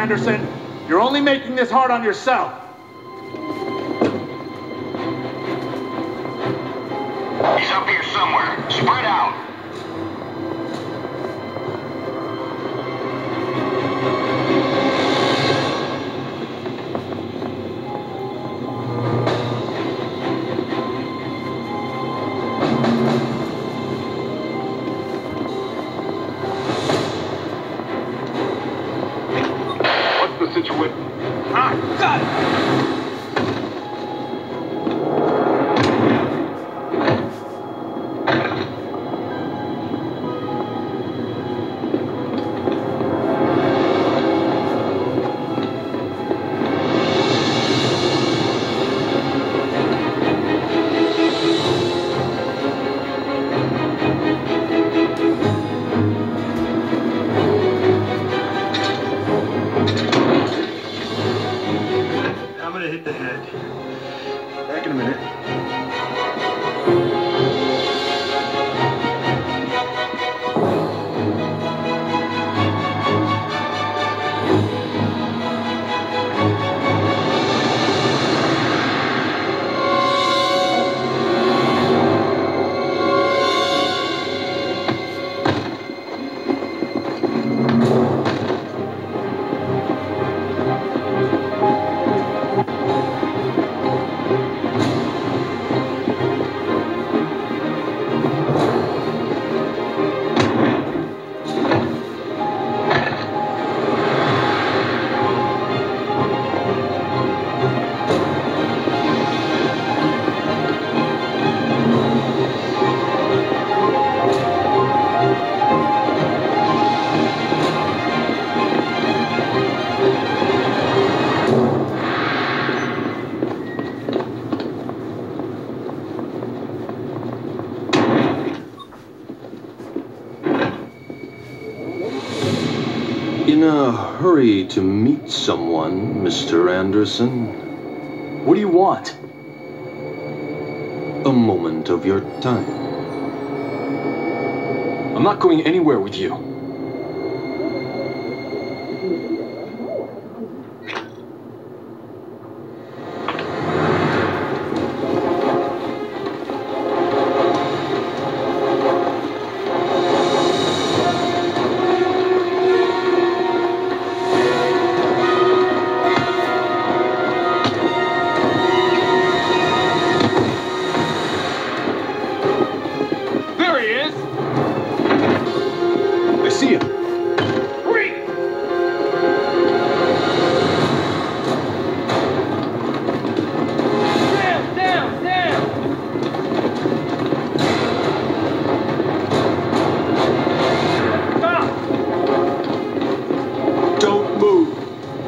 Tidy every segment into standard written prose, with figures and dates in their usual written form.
Anderson. You're only making this hard on yourself. He's up here somewhere. Spread out. What's the situation? Ah, God! I'm gonna hit the head. Back in a minute. In a hurry to meet someone, Mr. Anderson? What do you want? A moment of your time. I'm not going anywhere with you. I see him. Hurry! Down! Stop! Don't move.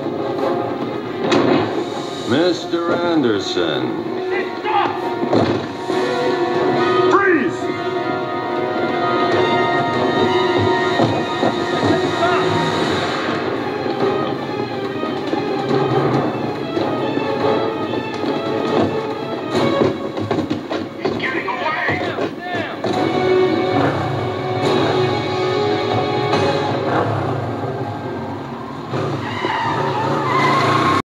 Mr. Anderson. Stop!